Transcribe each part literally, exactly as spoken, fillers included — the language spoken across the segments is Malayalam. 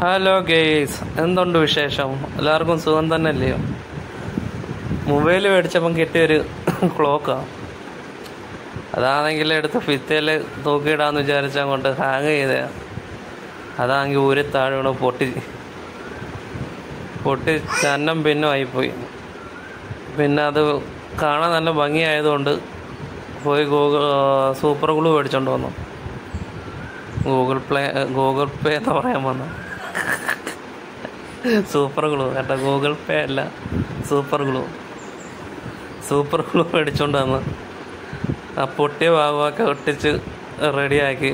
ഹലോ ഗെയ്സ്, എന്തുണ്ട് വിശേഷം? എല്ലാവർക്കും സുഖം തന്നെയല്ലയോ? മൊബൈൽ മേടിച്ചപ്പം കിട്ടിയൊരു ക്ലോക്കാണ്. അതാണെങ്കിൽ എടുത്ത് ഭിത്തിയിൽ തൂക്കിയിടാന്ന് വിചാരിച്ചാൽ കൊണ്ട് ഹാങ് ചെയ്ത അതാണെങ്കിൽ ഒരു താഴെ വീണ് പൊട്ടി പൊട്ടി ചന്നം പിന്നും ആയിപ്പോയി. പിന്നെ അത് കാണാൻ നല്ല ഭംഗിയായതുകൊണ്ട് പോയി ഗൂഗിൾ സൂപ്പർ ഗ്ലൂ മേടിച്ചോണ്ട് വന്നു. ഗൂഗിൾ പ്ലേ ഗൂഗിൾ പേ എന്ന് പറയാൻ വന്നു. സൂപ്പർ ഗ്ലൂ കേട്ടോ, ഗൂഗിൾ പേ അല്ല, സൂപ്പർ ഗ്ലൂ. സൂപ്പർ ഗ്ലൂ മേടിച്ചോണ്ട് വന്ന് ആ പൊട്ടിയ ഭാഗമൊക്കെ ഒട്ടിച്ച് റെഡിയാക്കി.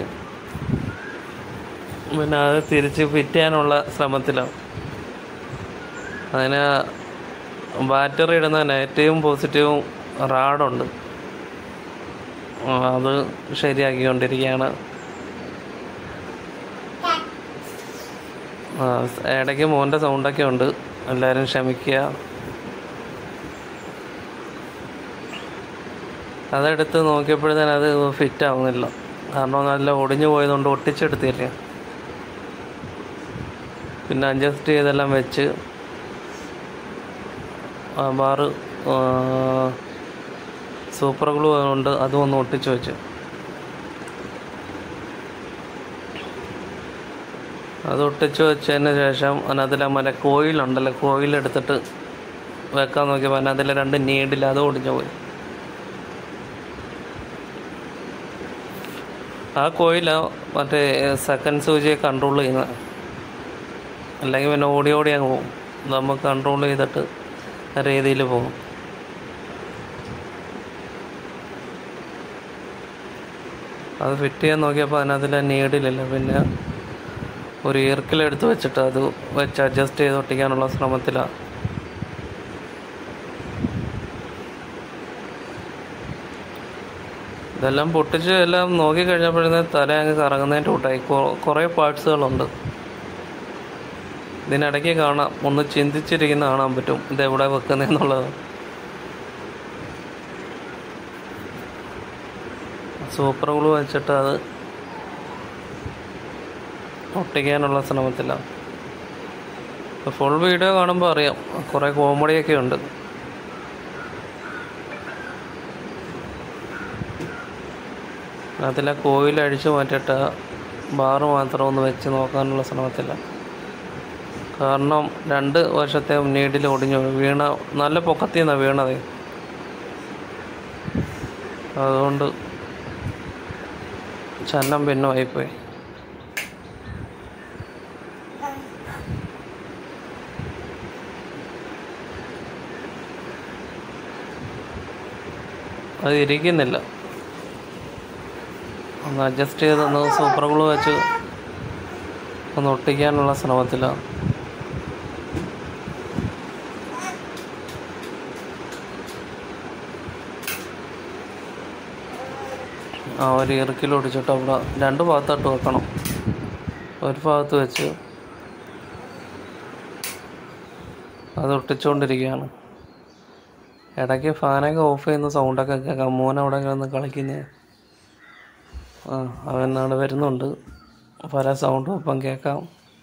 പിന്നെ അത് തിരിച്ച് ഫിറ്റ് ചെയ്യാനുള്ള ശ്രമത്തിലാണ്. അതിന് ബാറ്ററി ഇടുന്ന നെഗറ്റീവും പോസിറ്റീവും റാഡുണ്ട്, അത് ശരിയാക്കിക്കൊണ്ടിരിക്കുകയാണ്. ആ ഇടയ്ക്ക് മോൻ്റെ സൗണ്ടൊക്കെ ഉണ്ട്, എല്ലാവരും ക്ഷമിക്കുക. അതെടുത്ത് നോക്കിയപ്പോഴത്തേനും അത് ഫിറ്റ് ആവുന്നില്ല, കാരണം നല്ല ഒടിഞ്ഞു പോയതുകൊണ്ട് ഒട്ടിച്ചെടുത്തില്ലേ. പിന്നെ അഡ്ജസ്റ്റ് ചെയ്തെല്ലാം വെച്ച് ആ ബാറ് സൂപ്പർ ഗ്ലൂ കൊണ്ട് അതും ഒന്ന് ഒട്ടിച്ച് വെച്ചു. അത് ഒട്ടിച്ച് വെച്ചതിന് ശേഷം അതിനകത്തിൽ മറ്റേ കോയിലുണ്ടല്ലോ, കോയിലെടുത്തിട്ട് വെക്കാൻ നോക്കിയപ്പോൾ അതിനകത്തിൽ രണ്ട് നീഡിൽ അത് ഒടിഞ്ഞു പോയി. ആ കോയിലാണ് മറ്റേ സെക്കൻഡ് സൂചിയെ കൺട്രോൾ ചെയ്യുന്നത്. അല്ലെങ്കിൽ പിന്നെ ഓടി ഓടി അങ്ങ് പോകും. നമുക്ക് കൺട്രോൾ ചെയ്തിട്ട് രീതിയിൽ പോകും. അത് ഫിറ്റ് ചെയ്യാൻ നോക്കിയപ്പോൾ അതിനകത്തിൽ നീഡിലില്ല. പിന്നെ ഒരു ഈർക്കിലെടുത്ത് വെച്ചിട്ട് അത് വെച്ച് അഡ്ജസ്റ്റ് ചെയ്ത് ഒട്ടിക്കാനുള്ള ശ്രമത്തിലാണ്. ഇതെല്ലാം പൊട്ടിച്ച് എല്ലാം നോക്കിക്കഴിഞ്ഞപ്പോഴത്തേന് തല അങ്ങ് കറങ്ങുന്നതിൻ്റെ കൂട്ടായി. കുറേ പാർട്സുകളുണ്ട്. ഇതിനിടയ്ക്ക് കാണാം, ഒന്ന് ചിന്തിച്ചിരിക്കുന്ന കാണാൻ പറ്റും ഇതെവിടെ വെക്കുന്നതെന്നുള്ളത്. സൂപ്പർ ഗ്ലൂ വെച്ചിട്ട് അത് ഒട്ടിക്കാനുള്ള ശ്രമത്തിലാണ്. ഫുൾ വീഡിയോ കാണുമ്പോൾ അറിയാം, കുറേ കോമഡിയൊക്കെ ഉണ്ട്. അതിലെ കോയിൽ അഴിച്ചു മാറ്റിയിട്ട് ബാറ് മാത്രം ഒന്ന് വെച്ച് നോക്കാനുള്ള ശ്രമത്തിലാണ്. കാരണം രണ്ട് വർഷത്തെ നീഡിൽ ഒടിഞ്ഞു വീണ, നല്ല പൊക്കത്തിൽ നിന്നാണ് വീണത്. അതുകൊണ്ട് ചന്നം ഭിന്നമായിപ്പോയി. അത് ഇരിക്കുന്നില്ല. ഒന്ന് അഡ്ജസ്റ്റ് ചെയ്തൊന്ന് സൂപ്പർ ഗ്ലൂ വെച്ച് ഒന്ന് ഒട്ടിക്കാനുള്ള ശ്രമത്തിലാണ്. ആ ഒരു ഇറുക്കിൽ ഒടിച്ചിട്ട് അവിടെ രണ്ട് ഭാഗത്തായിട്ട് വെക്കണം. ഒരു ഭാഗത്ത് വെച്ച് അത് ഒട്ടിച്ചുകൊണ്ടിരിക്കുകയാണ്. ഇടയ്ക്ക് ഫാനൊക്കെ ഓഫ് ചെയ്യുന്ന സൗണ്ടൊക്കെ കേൾക്കാം. മോൻ അവിടെ കിടന്ന് കളിക്കുന്നത്. ആ അവൻ അവിടെ വരുന്നുണ്ട്, പല സൗണ്ടും ഒപ്പം കേൾക്കാം.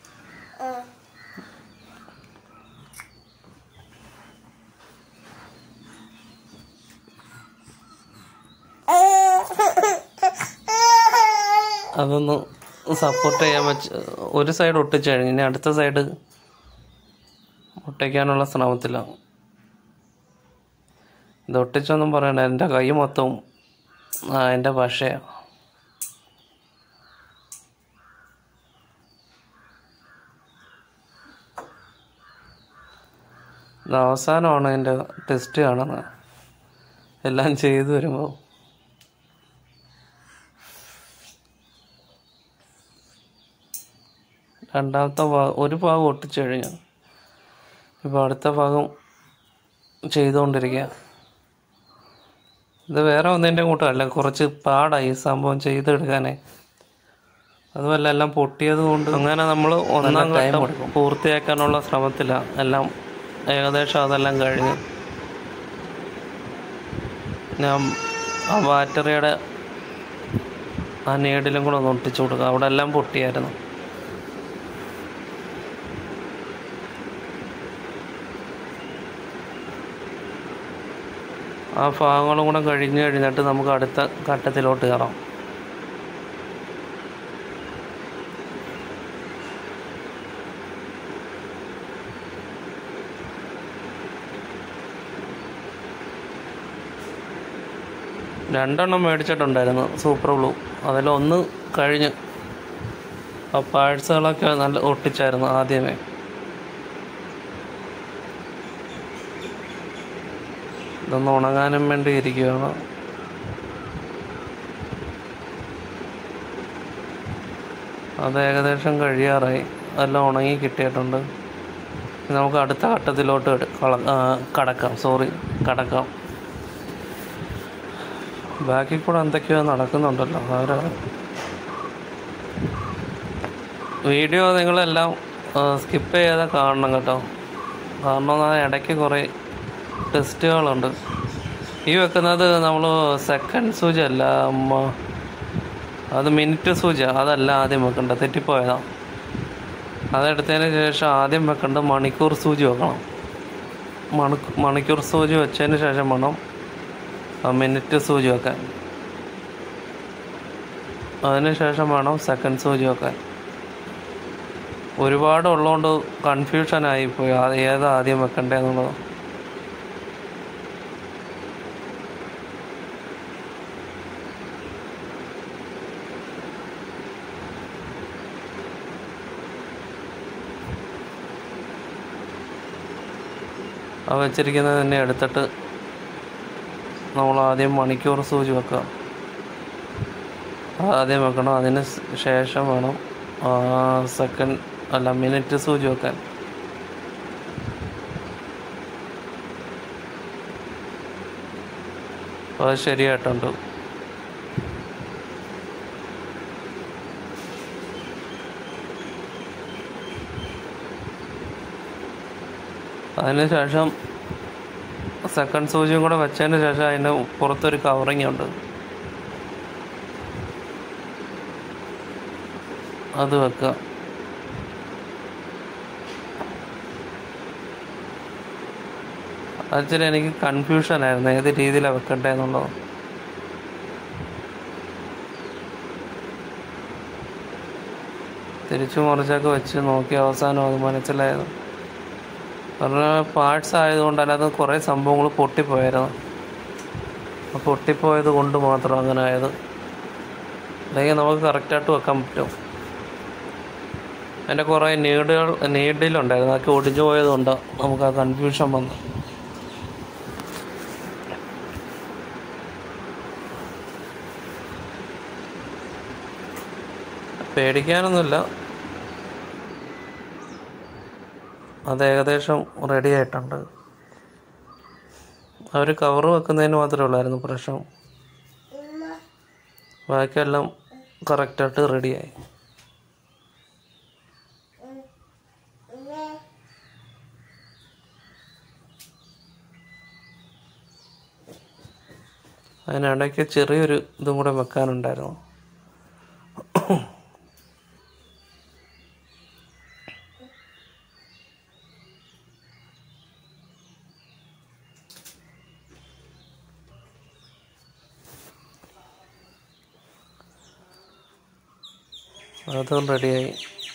അതൊന്ന് സപ്പോർട്ട് ചെയ്യാൻ വെച്ച് ഒരു സൈഡ് ഒട്ടിച്ചു കഴിഞ്ഞു. ഇനി അടുത്ത സൈഡ് ഒട്ടിക്കാനുള്ള ശ്രമത്തിലാണ്. ഇത് ഒട്ടിച്ചൊന്നും പറയണ്ട, എൻ്റെ കൈ മൊത്തം എൻ്റെ ഭാഷയാണ്. ഇത് അവസാനമാണ് എൻ്റെ ടെസ്റ്റ് കാണുന്നത്, എല്ലാം ചെയ്തു വരുമ്പോൾ. രണ്ടാമത്തെ ഭാഗം ഒരു ഭാഗം ഒട്ടിച്ചു കഴിഞ്ഞു. ഇപ്പോൾ അടുത്ത ഭാഗം ചെയ്തുകൊണ്ടിരിക്കുക. ഇത് വേറെ ഒന്നിൻ്റെ കൂട്ടമല്ല, കുറച്ച് പാടായി സംഭവം ചെയ്തെടുക്കാനേ. അതുമല്ല എല്ലാം പൊട്ടിയത് കൊണ്ട് അങ്ങനെ നമ്മൾ ഒന്നാം ഘട്ടം പൂർത്തിയാക്കാനുള്ള ശ്രമത്തിലാണ്. എല്ലാം ഏകദേശം അതെല്ലാം കഴിഞ്ഞ് ഞാൻ ആ ബാറ്ററിയുടെ ആ നീഡിലും കൂടെ ഒന്ന് ഒട്ടിച്ചു കൊടുക്കുക. അവിടെ എല്ലാം പൊട്ടിയായിരുന്നു. ആ ഭാഗങ്ങളും കൂടെ കഴിഞ്ഞ് കഴിഞ്ഞിട്ട് നമുക്ക് അടുത്ത ഘട്ടത്തിലോട്ട് കയറാം. രണ്ടെണ്ണം മേടിച്ചിട്ടുണ്ടായിരുന്നു സൂപ്പർ ഗ്ലൂ. അതിലൊന്ന് കഴിഞ്ഞ് ആ പാഴ്സുകളൊക്കെ നല്ല ഒട്ടിച്ചായിരുന്നു ആദ്യമേ. ഇതൊന്ന് ഉണങ്ങാനും വേണ്ടി ഇരിക്കുകയാണ്. അത് ഏകദേശം കഴിയാറായി. അതെല്ലാം ഉണങ്ങി കിട്ടിയിട്ടുണ്ട്. നമുക്ക് അടുത്ത ഘട്ടത്തിലോട്ട് കടക്കാം സോറി കടക്കാം ബാക്കിൽ കൂടെ എന്തൊക്കെയോ നടക്കുന്നുണ്ടല്ലോ. അവർ വീഡിയോ നിങ്ങളെല്ലാം സ്കിപ്പ് ചെയ്യാതെ കാണണം കേട്ടോ. കാരണം ഇടയ്ക്ക് കുറേ ടെസ്റ്റുകളുണ്ട്. ഈ വെക്കുന്നത് നമ്മൾ സെക്കൻഡ് സൂചി അല്ല, അത് മിനിറ്റ് സൂചി. അതല്ല ആദ്യം വെക്കേണ്ടത്, തെറ്റിപ്പോയതാണ്. അതെടുത്തതിന് ശേഷം ആദ്യം വെക്കേണ്ടത് മണിക്കൂർ സൂചി വെക്കണം. മണി മണിക്കൂർ സൂചി വെച്ചതിന് ശേഷം വേണം മിനിറ്റ് സൂചി വെക്കാൻ. അതിന് ശേഷം വേണം സെക്കൻഡ് സൂചി വെക്കാൻ. ഒരുപാട് ഉള്ളതുകൊണ്ട് കൺഫ്യൂഷനായിപ്പോയി അത് ഏതാ ആദ്യം വെക്കണ്ടേന്നുള്ളത്. ആ വെച്ചിരിക്കുന്നത് തന്നെ എടുത്തിട്ട് നമ്മൾ ആദ്യം മണിക്കൂർ സൂചി വെക്കുക. ആദ്യം വെക്കണം. അതിന് ശേഷം വേണം സെക്കൻഡ് അല്ല മിനിറ്റ് സൂചി വെക്കാൻ. അത് ശരിയായിട്ടുണ്ട്. അതിന് ശേഷം സെക്കൻഡ് സൂചിയും കൂടെ വെച്ചതിന് ശേഷം അതിന് പുറത്തൊരു കവറിങ് ഉണ്ട്, അത് വെക്കുക. ആക്ച്വലി എനിക്ക് കൺഫ്യൂഷനായിരുന്നു ഏത് രീതിയിലാണ് വെക്കണ്ടേ എന്നുള്ളത്. തിരിച്ചു മറിച്ചൊക്കെ വെച്ച് നോക്കി അവസാനം അത് മനസ്സിലായത്. കാരണം പാർട്സ് ആയതുകൊണ്ട് അതിനകത്ത് കുറേ സംഭവങ്ങൾ പൊട്ടിപ്പോയായിരുന്നു. പൊട്ടിപ്പോയത് കൊണ്ട് മാത്രം അങ്ങനെ ആയത്. അല്ലെങ്കിൽ നമുക്ക് കറക്റ്റായിട്ട് വെക്കാൻ പറ്റും. എൻ്റെ കുറേ നീഡുകൾ നീഡിലുണ്ടായിരുന്നു, അതൊക്കെ ഒടിഞ്ഞു പോയതുകൊണ്ട് നമുക്ക് ആ കൺഫ്യൂഷൻ വന്നു. പേടിക്കാനൊന്നുമില്ല, അത് ഏകദേശം റെഡി ആയിട്ടുണ്ട്. അവർ കവർ വെക്കുന്നതിന് മാത്രമേ ഉള്ളായിരുന്നു പ്രശ്നം. ബാക്കിയെല്ലാം കറക്റ്റായിട്ട് റെഡിയായി. അതിനിടയ്ക്ക് ചെറിയൊരു ഇതും കൂടെ വെക്കാനുണ്ടായിരുന്നു. അതും റെഡിയായി.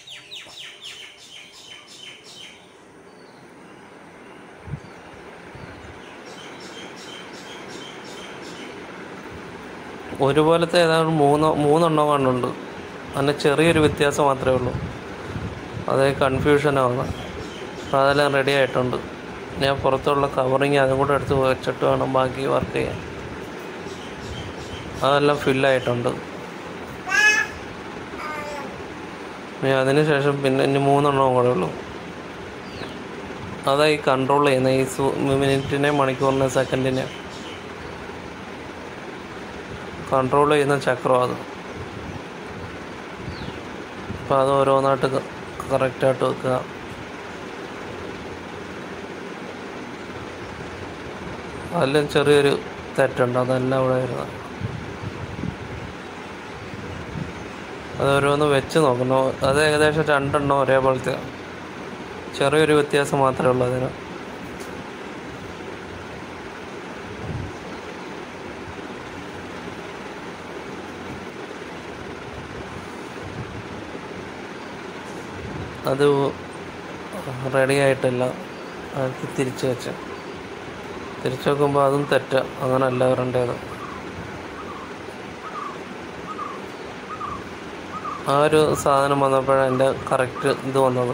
ഒരുപോലത്തെ ഏതാണ്ട് മൂന്നോ മൂന്നെണ്ണമാണുണ്ട്. അതിന് ചെറിയൊരു വ്യത്യാസം മാത്രമേ ഉള്ളൂ. അതേ കൺഫ്യൂഷനാണ്. അപ്പോൾ അതെല്ലാം റെഡി ആയിട്ടുണ്ട്. ഞാൻ പുറത്തുള്ള കവറിങ് അതും കൂടെ എടുത്ത് വെച്ചിട്ട് വേണം ബാക്കി വർക്ക് ചെയ്യാൻ. അതെല്ലാം ഫില്ലായിട്ടുണ്ട്. ഇനി അതിന് ശേഷം പിന്നെ ഇനി മൂന്നെണ്ണവും കൂടെ ഉള്ളൂ. അതായി കൺട്രോൾ ചെയ്യുന്നത്, ഈ സു മിനിറ്റിനെ മണിക്കൂറിനെ സെക്കൻഡിനെ കൺട്രോൾ ചെയ്യുന്ന ചക്രം അത്. അപ്പോൾ അത് ഓരോന്നായിട്ട് കറക്റ്റായിട്ട് വെക്കുക. അതിലും ചെറിയൊരു തെറ്റുണ്ട്, അതെല്ലാം ഇവിടെ വരുന്നത്. അത് ഓരോന്ന് വെച്ച് നോക്കണം. അത് ഏകദേശം രണ്ടെണ്ണം ഒരേപോലത്തെ, ചെറിയൊരു വ്യത്യാസം മാത്രമേ ഉള്ളൂ അതിന്. അത് റെഡി ആയിട്ടില്ല. അത് തിരിച്ചു വെച്ച് തിരിച്ചു വെക്കുമ്പോൾ അതും തെറ്റാ. അങ്ങനല്ല വരേണ്ടത്. ആ ഒരു സാധനം വന്നപ്പോഴാണ് എൻ്റെ കറക്റ്റ് ഇത് വന്നത്.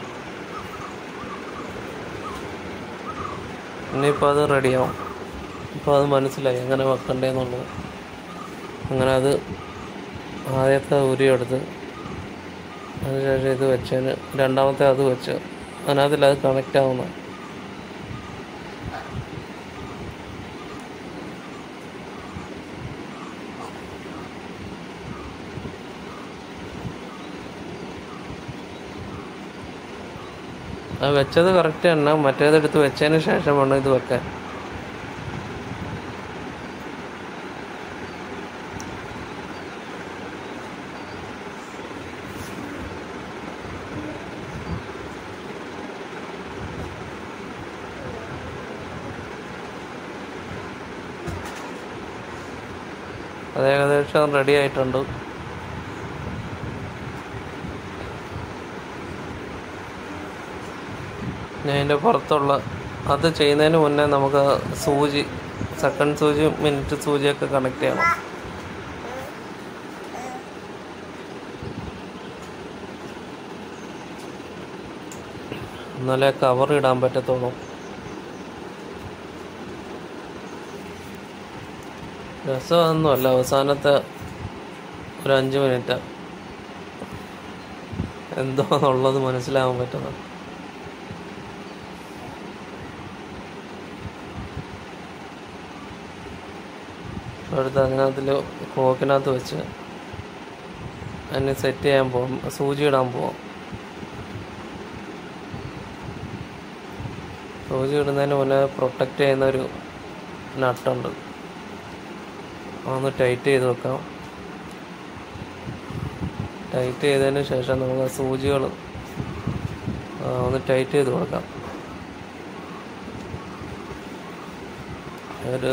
ഇനിയിപ്പോൾ അത് റെഡിയാവും. ഇപ്പോൾ അത് മനസ്സിലായി എങ്ങനെ വെക്കണ്ടേന്നുള്ളത്. അങ്ങനെ അത് ആദ്യത്തെ ഉരിയെടുത്ത് അതിനുശേഷം ഇത് വെച്ചതിന് രണ്ടാമത്തെ അത് വെച്ച് അതിനകത്തിൽ അത് കണക്റ്റ് ആവുന്ന. അത് വെച്ചത് കറക്റ്റ് തന്നെ. മറ്റേതെടുത്ത് വെച്ചതിന് ശേഷം വേണം ഇത് വെക്കാൻ. അത് ഏകദേശം റെഡി ആയിട്ടുണ്ട്. ഞാൻ അതിൻ്റെ പുറത്തുള്ള അത് ചെയ്യുന്നതിന് മുന്നേ നമുക്ക് സൂചി സെക്കൻഡ് സൂചി മിനിറ്റ് സൂചിയൊക്കെ കണക്ട് ചെയ്യണം. എന്നാലേ കവർ ഇടാൻ പറ്റത്തുള്ളൂ. രസമൊന്നുമല്ല. അവസാനത്തെ ഒരു അഞ്ച് മിനിറ്റ് എന്തോന്നുള്ളത് മനസ്സിലാവാൻ പറ്റുന്നത്. അടുത്ത് അതിനകത്തിൽ ക്ലോക്കിനകത്ത് വെച്ച് അതിനെ സെറ്റ് ചെയ്യാൻ പോകും. സൂചി ഇടാൻ പോവാം. സൂചി ഇടുന്നതിന് മുന്നേ പ്രൊട്ടക്റ്റ് ചെയ്യുന്നൊരു നട്ടുണ്ട്. അതൊന്ന് ടൈറ്റ് ചെയ്ത് വെക്കാം. ടൈറ്റ് ചെയ്തതിന് ശേഷം നമുക്ക് സൂചികൾ ഒന്ന് ടൈറ്റ് ചെയ്ത് കൊടുക്കാം. ഒരു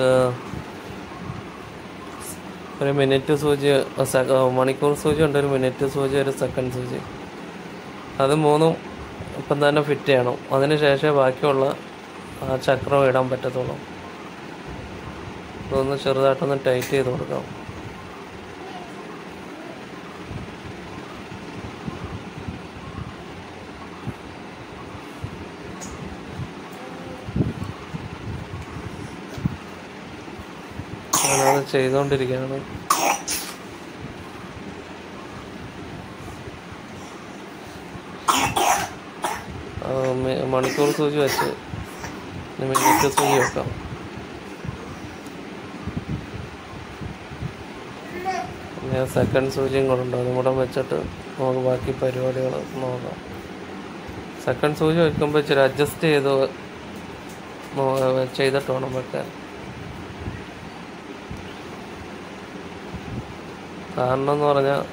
ഒരു മിനിറ്റ് സൂചി, മണിക്കൂർ സൂചി ഉണ്ട്, ഒരു മിനിറ്റ് സൂചി, ഒരു സെക്കൻഡ് സൂചി. അത് മൂന്നും ഇപ്പം തന്നെ ഫിറ്റ് ചെയ്യണം. അതിന് ശേഷമേ ബാക്കിയുള്ള ആ ചക്രം ഇടാൻ പറ്റത്തുള്ളൂ. അതൊന്ന് ചെറുതായിട്ടൊന്ന് ടൈറ്റ് ചെയ്ത് കൊടുക്കാം. ഞാനത് ചെയ്തുകൊണ്ടിരിക്കുകയാണ്. മണിക്കൂർ സൂചി വെച്ച് മിനിറ്റ് സൂചി വെക്കാം. ഞാൻ സെക്കൻഡ് സൂചിയും കൂടെ ഉണ്ട്. അതും കൂടെ വെച്ചിട്ട് നമുക്ക് ബാക്കി പരിപാടികൾ നോക്കാം. സെക്കൻഡ് സൂചി വെക്കുമ്പോൾ ഇച്ചിരി അഡ്ജസ്റ്റ് ചെയ്ത് ചെയ്തിട്ട് വേണം വെക്കാൻ. കാരണം എന്ന് പറഞ്ഞാൽ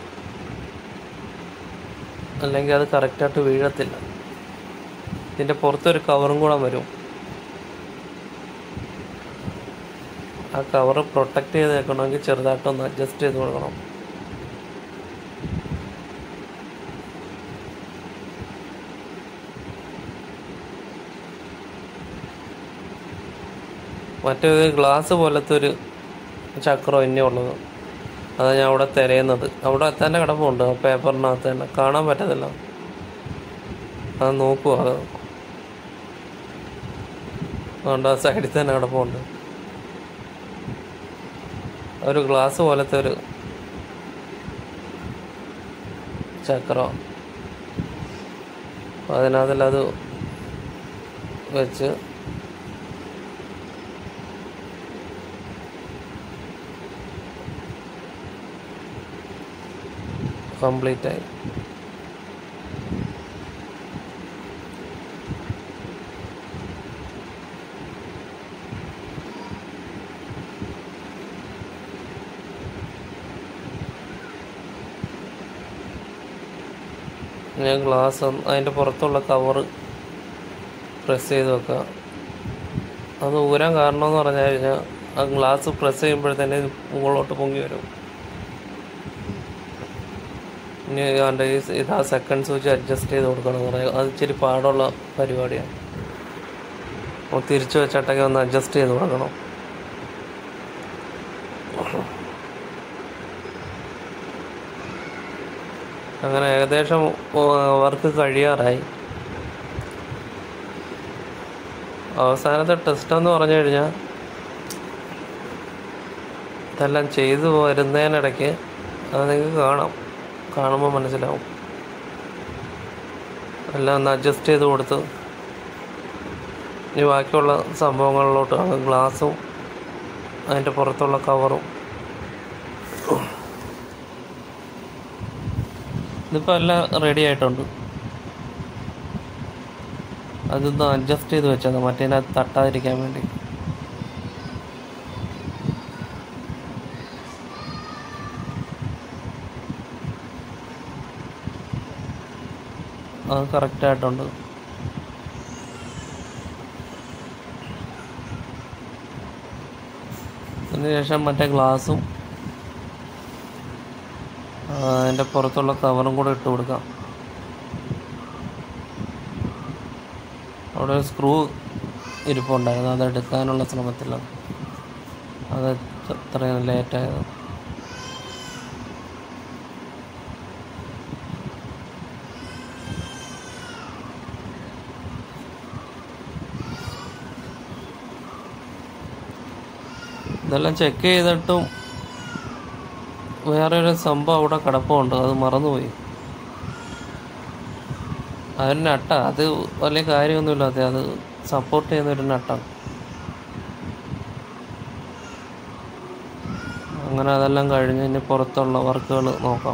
അല്ലെങ്കിൽ അത് കറക്റ്റായിട്ട് വീഴത്തില്ല. ഇതിൻ്റെ പുറത്തൊരു കവറും കൂടെ വരും. ആ കവറ് പ്രൊട്ടക്റ്റ് ചെയ്ത് വെക്കണമെങ്കിൽ ചെറുതായിട്ടൊന്ന് അഡ്ജസ്റ്റ് ചെയ്ത് കൊടുക്കണം. മറ്റൊരു ഗ്ലാസ് പോലത്തെ ഒരു ചക്രം ഇനി ഉള്ളത്. അതാണ് ഞാൻ അവിടെ തിരയുന്നത്. അവിടെ തന്നെ കിടപ്പുണ്ട് ആ പേപ്പറിനകത്ത് തന്നെ. കാണാൻ പറ്റത്തില്ല. അത് നോക്കുക. അത് അതുകൊണ്ട് ആ സൈഡിൽ തന്നെ കിടപ്പുണ്ട്. ഒരു ഗ്ലാസ് പോലത്തെ ഒരു ചക്രം. അതിനകത്തിലത് വെച്ച് കംപ്ലീറ്റ് ആയി. ഞാൻ ഗ്ലാസ് അതിൻ്റെ പുറത്തുള്ള കവറ് പ്രസ് ചെയ്ത് വെക്കുക. അത് ഊരാൻ കാരണമെന്ന് പറഞ്ഞു കഴിഞ്ഞാൽ ആ ഗ്ലാസ് പ്രസ് ചെയ്യുമ്പോഴത്തന്നെ മുകളിലോട്ട് പൊങ്ങി വരും. ഇനി അതിൻ്റെ ഈ ഇതാ സെക്കൻഡ് സ്വിച്ച് അഡ്ജസ്റ്റ് ചെയ്ത് കൊടുക്കണം കുറേ. അത് ഇച്ചിരി പാടുള്ള പരിപാടിയാണ്. അപ്പോൾ തിരിച്ചു വെച്ചിട്ടൊക്കെ ഒന്ന് അഡ്ജസ്റ്റ് ചെയ്ത് കൊടുക്കണം. അങ്ങനെ ഏകദേശം വർക്ക് കഴിയാറായി. അവസാനത്തെ ടെസ്റ്റ് എന്ന് പറഞ്ഞു കഴിഞ്ഞാൽ ഇതെല്ലാം ചെയ്തു വരുന്നതിനിടയ്ക്ക് അത് നിങ്ങൾക്ക് കാണാം, കാണുമ്പോൾ മനസ്സിലാവും. എല്ലാം ഒന്ന് അഡ്ജസ്റ്റ് ചെയ്ത് കൊടുത്ത് ഇനി ബാക്കിയുള്ള സംഭവങ്ങളിലോട്ടാണ് ഗ്ലാസും അതിൻ്റെ പുറത്തുള്ള കവറും. ഇതിപ്പോൾ എല്ലാം റെഡി ആയിട്ടുണ്ട്. അതൊന്ന് അഡ്ജസ്റ്റ് ചെയ്ത് വെച്ചത് മറ്റേതിനകത്ത് തട്ടാതിരിക്കാൻ വേണ്ടി. അത് കറക്റ്റായിട്ടുണ്ട്. അതിനുശേഷം മറ്റേ ഗ്ലാസും അതിൻ്റെ പുറത്തുള്ള കവറും കൂടെ ഇട്ട് കൊടുക്കാം. അവിടെ ഒരു സ്ക്രൂ ഇരിപ്പുണ്ടായിരുന്നു, അതെടുക്കാനുള്ള ശ്രമത്തിലാണ്. അത് അത്രയും ലേറ്റായത്. ഇതെല്ലാം ചെക്ക് ചെയ്തിട്ടും വേറൊരു സംഭവം അവിടെ കിടപ്പുണ്ട്, അത് മറന്നുപോയി. അതൊരു നട്ടാ, അത് വലിയ കാര്യമൊന്നുമില്ലാത്ത, അത് സപ്പോർട്ട് ചെയ്യുന്നൊരു നട്ടാണ്. അങ്ങനെ അതെല്ലാം കഴിഞ്ഞ് ഇനി പുറത്തുള്ള വർക്കുകൾ നോക്കാം.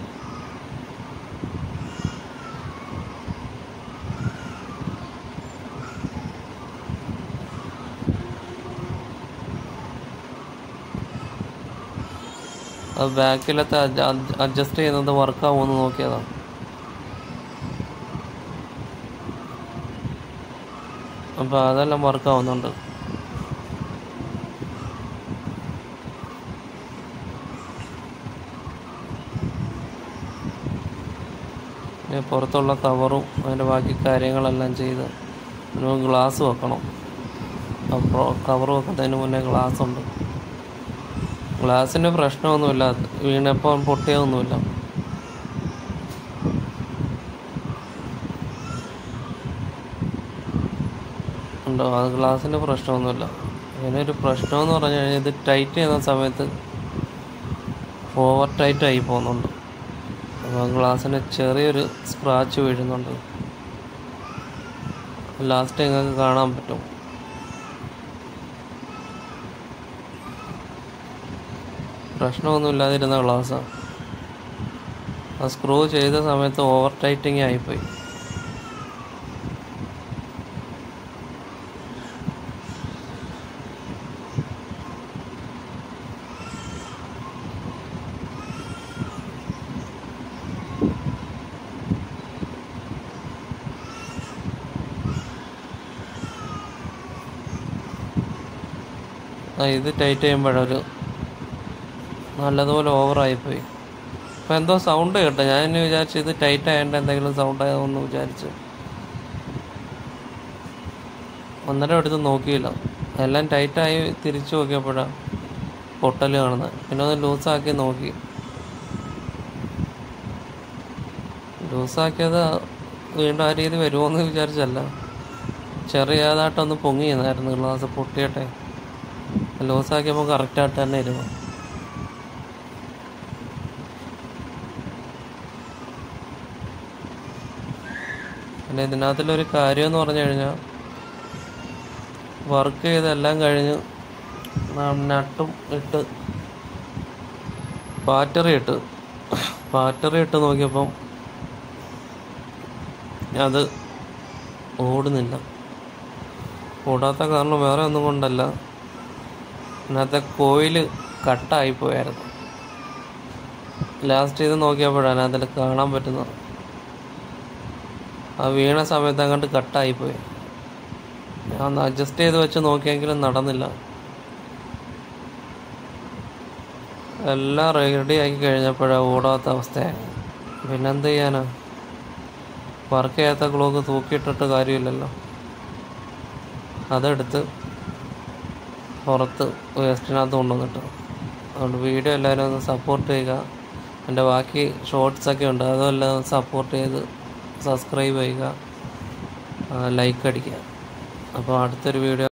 അത് ബാക്കിലത്തെ അഡ്ജസ്റ്റ് ചെയ്യുന്നത് വർക്കാവുമെന്ന് നോക്കിയതാണ്. അപ്പോൾ അതെല്ലാം വർക്കാവുന്നുണ്ട്. പുറത്തുള്ള കവറും അതിൻ്റെ ബാക്കി കാര്യങ്ങളെല്ലാം ചെയ്ത് പിന്നെ ഗ്ലാസ് വെക്കണം. അപ്പോൾ കവർ വെക്കുന്നതിന് മുന്നേ ഗ്ലാസ് ഉണ്ട്. ഗ്ലാസിന് പ്രശ്നമൊന്നുമില്ല, വീണപ്പോൾ പൊട്ടിയൊന്നുമില്ല. ഉണ്ടോ, അത് ഗ്ലാസിന് പ്രശ്നമൊന്നുമില്ല. ഇതിനൊരു പ്രശ്നമെന്ന് പറഞ്ഞു കഴിഞ്ഞാൽ ഇത് ടൈറ്റ് ചെയ്യുന്ന സമയത്ത് ഓവർ ടൈറ്റ് ആയി പോകുന്നുണ്ട്. അപ്പോൾ ഗ്ലാസ്സിന് ചെറിയൊരു സ്ക്രാച്ച് വീഴുന്നുണ്ട്. ലാസ്റ്റ് നിങ്ങൾക്ക് കാണാൻ പറ്റും. പ്രശ്നമൊന്നുമില്ലാതിരുന്ന ഗ്ലാസ്സാണ്. ആ സ്ക്രൂ ചെയ്ത സമയത്ത് ഓവർ ടൈറ്റിങ് ആയിപ്പോയി. ആ ഇത് ടൈറ്റ് ചെയ്യുമ്പോഴൊരു നല്ലതുപോലെ ഓവറായിപ്പോയി. അപ്പോൾ എന്തോ സൗണ്ട് കേട്ടോ. ഞാൻ ഇനി വിചാരിച്ചു ഇത് ടൈറ്റ് ആയതുകൊണ്ട് എന്തെങ്കിലും സൗണ്ട് ആയതെന്ന് വിചാരിച്ചു. അന്നേരം എടുത്ത് നോക്കിയില്ല, എല്ലാം ടൈറ്റായി തിരിച്ചു നോക്കിയപ്പോഴാണ് പൊട്ടൽ കാണുന്നത്. പിന്നെ ഒന്ന് ലൂസാക്കി നോക്കി. ലൂസാക്കിയത് വീണ്ടും ആ രീതി വരുമോയെന്ന് വിചാരിച്ചല്ല, ചെറിയതായിട്ടൊന്ന് പൊങ്ങിയെന്നായിരുന്നു ഗ്ലാസ് പൊട്ടിയട്ടെ. ലൂസാക്കിയപ്പോൾ കറക്റ്റായിട്ട് തന്നെ ഇരുന്നു. പിന്നെ ഇതിനകത്തുള്ളൊരു കാര്യമെന്ന് പറഞ്ഞു കഴിഞ്ഞാൽ വർക്ക് ചെയ്തെല്ലാം കഴിഞ്ഞ് നട്ടും ഇട്ട് ബാറ്ററി ഇട്ട് ബാറ്ററി ഇട്ട് നോക്കിയപ്പം അത് ഓടുന്നില്ല. ഓടാത്ത കാരണം വേറെ ഒന്നും കൊണ്ടല്ല, ഇതിനകത്തെ കോയിൽ കട്ടായിപ്പോയായിരുന്നു. ലാസ്റ്റ് ചെയ്ത് നോക്കിയപ്പോഴാണ് അതിൽ കാണാൻ പറ്റുന്നത്. ആ വീണ സമയത്ത് അങ്ങോട്ട് കട്ടായിപ്പോയി. ഞാൻ അഡ്ജസ്റ്റ് ചെയ്ത് വെച്ച് നോക്കിയെങ്കിലും നടന്നില്ല. എല്ലാം റെഡി ആക്കി കഴിഞ്ഞപ്പോഴാണ് ഓടാത്ത അവസ്ഥയായി. പിന്നെന്ത് ചെയ്യാനാ, വർക്ക് ചെയ്യാത്ത ക്ലോക്ക് തൂക്കിയിട്ടിട്ട് കാര്യമില്ലല്ലോ. അതെടുത്ത് പുറത്ത് വേസ്റ്റിനകത്ത് കൊണ്ടുവന്നിട്ട്. അതുകൊണ്ട് വീഡിയോ എല്ലാവരും ഒന്ന് സപ്പോർട്ട് ചെയ്യുക. എൻ്റെ ബാക്കി ഷോർട്സൊക്കെ ഉണ്ട്, അതെല്ലാം സപ്പോർട്ട് ചെയ്ത് സബ്സ്ക്രൈബ് ചെയ്യുക, ലൈക്ക് അടിക്കുക. അപ്പോൾ അടുത്തൊരു വീഡിയോ